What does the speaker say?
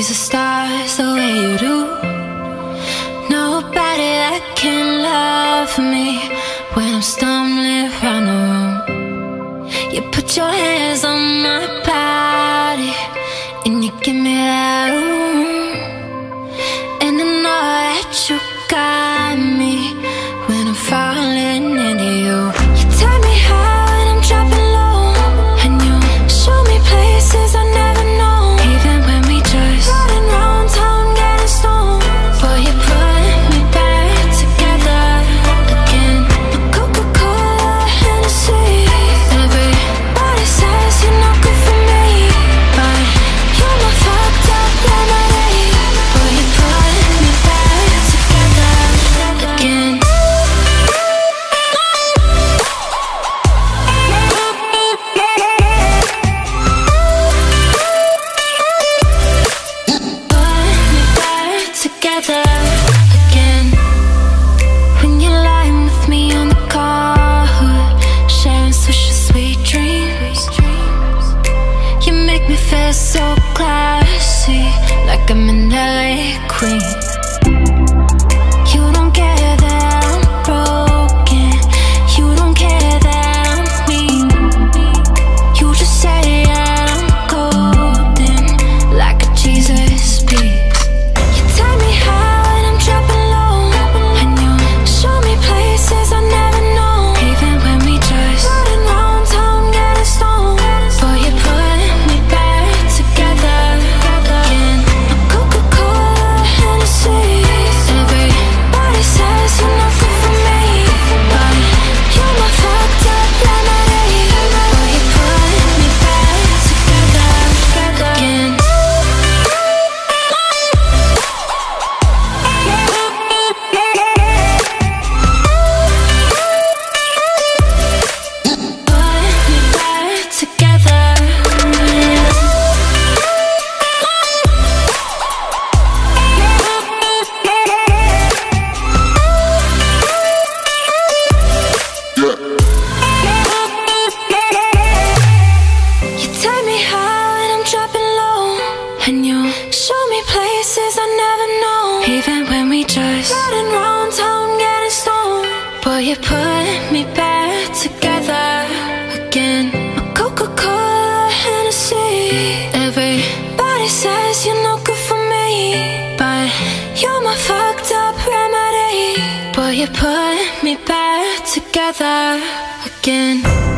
the stars the way you do. Nobody that can love me when I'm stumbling around the room. You put your hands on my body and you give me that room. And I know that you got me when I'm falling into you. You tell me how and I'm dropping low, and you show me places I never know. Even when we just riding round town getting stoned, boy, you put me back together again. My Coca-Cola, Hennessy. Everybody says you're not good for me, but you're my fucked up lemonade. Boy, you put me back together again. Together again. When you're lying with me on the car hood, sharing such sweet dreams, you make me feel so classy, like I'm an LA queen. You don't care that I'm broken, you don't care that I'm mean. You just say that I'm golden, like a Jesus piece. Tell me how and I'm dropping low, and you show me places I never know. Even when we just riding round town getting stoned, boy, you put me back together again. My Coca-Cola, Hennessy. Everybody says you're not good for me, but you're my fucked up lemonade. Boy, you put me back together again. Tell me how and I'm dropping low, and you show me places I never know. Even when we just riding round town getting stoned, boy, you put me back together again. My Coca-Cola, Hennessy. Everybody says you're no good for me, but you're my fucked up remedy. Boy, you put me back together again.